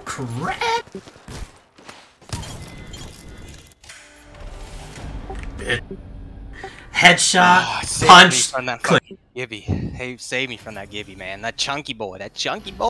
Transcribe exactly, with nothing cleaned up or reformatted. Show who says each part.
Speaker 1: crap! Bit. Headshot,
Speaker 2: Oh, save
Speaker 1: punch,
Speaker 2: me from that
Speaker 1: click.
Speaker 2: fucking Gibby. Hey, save me from that Gibby, man. That chunky boy. That chunky boy.